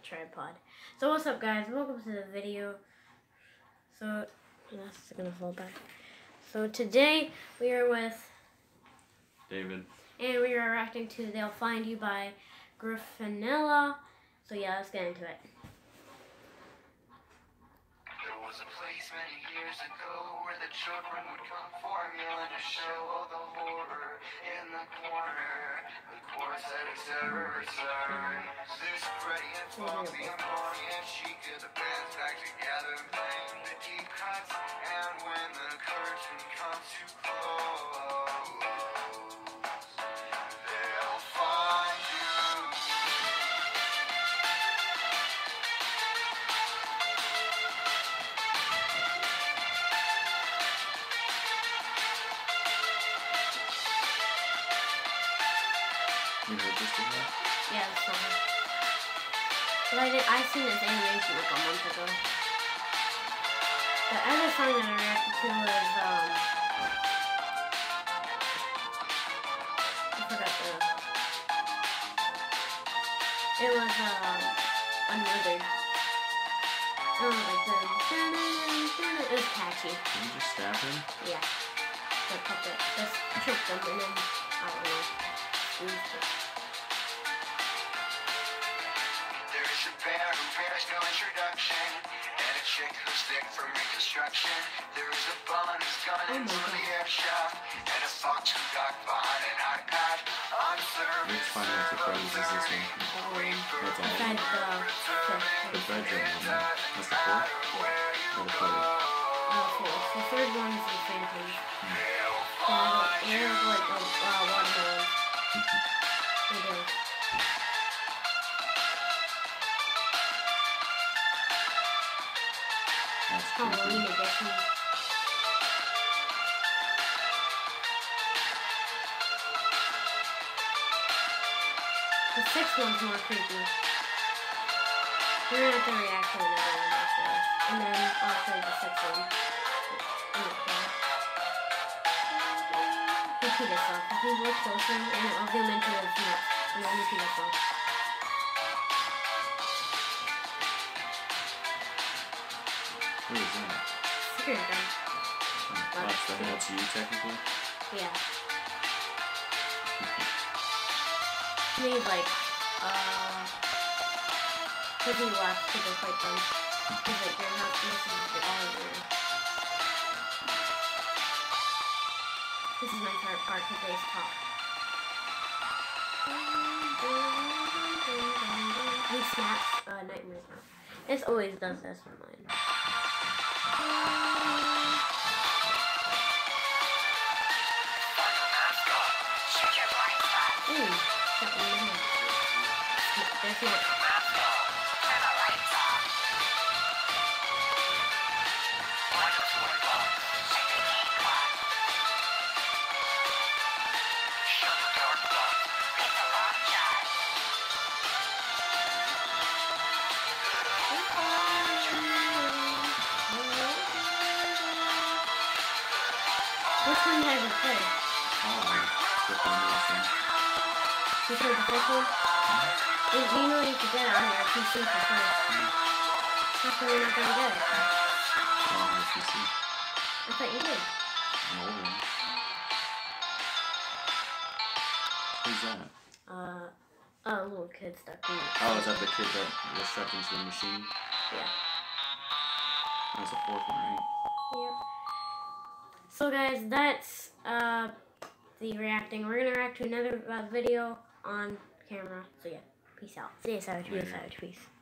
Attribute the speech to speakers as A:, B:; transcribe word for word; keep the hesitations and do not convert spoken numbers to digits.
A: tripod. So what's up, guys? Welcome to the video. So that's gonna fall back. So today we are with
B: David,
A: and we are reacting to "They'll Find You" by Griffinella. So yeah, let's get into it.
C: There was a place many years ago where the children would come formula to show all the horror in the corner. The chorus had its error signs. This Freddie and Foxy and Bonnie and Chica, the band's back together playing the deep cuts. And when the curtain comes to close, they'll find you.
B: you heard this before?
A: Yeah, this song. But I did. I seen this animation like a month ago. The other song that I reacted to was um. I forgot the. It was um another. It was like the. It was catchy.
B: Did you just stab him?
A: Yeah. The puppet just tricked them and then I don't know. Squeezed it.
C: There's a bear who bears no introduction, and a chick who's thick from reconstruction. There is a bun who's gone
A: Oh
C: into
A: my
C: the
A: God.
C: air shaft, and a fox who got behind an iPad. On service,
B: Which Five Nights at Freddy's is this one? That's all.
A: Besides the
B: The
A: fifth.
B: bedroom one. That's the fourth? Or the third?
A: Oh, fourth. The third one is the Phantom. And they look like a uh, watermelon. They do.
B: That's
A: Halloween
B: creepy.
A: edition. The sixth one's more creepy. We're gonna have to react to another one after this. And then I'll show you the sixth one. Repeat itself. If you look closer, and I'll zoom into his nuts. And then repeat itself.
B: Who is that?
A: Secret gun.
B: Oh, that's, the, that's you, technically?
A: Yeah. Made like, uh, because he left to go fight them. He's like, they're not listening to all of them. This is my favorite part because they talk. He snaps, uh, nightmares now. This always does this for mine. Ooh, shut me in. There's not. Which one have you played?
B: Oh, the combination.
A: You played the first one? Mm-hmm. You know you could get it on your P C for first.
B: Mm-hmm.
A: How come you're not gonna get it?
B: Oh, my P C.
A: I thought you did.
B: An old one. Who's that?
A: Uh, a little kid stuck in it.
B: Oh, is that the kid that was strapped into the machine?
A: Yeah.
B: That's the fourth one, right?
A: Yep. So guys, that's uh the reacting. We're gonna react to another uh, video on camera. So yeah, peace out. See you, Savage. Peace, Savage. Peace.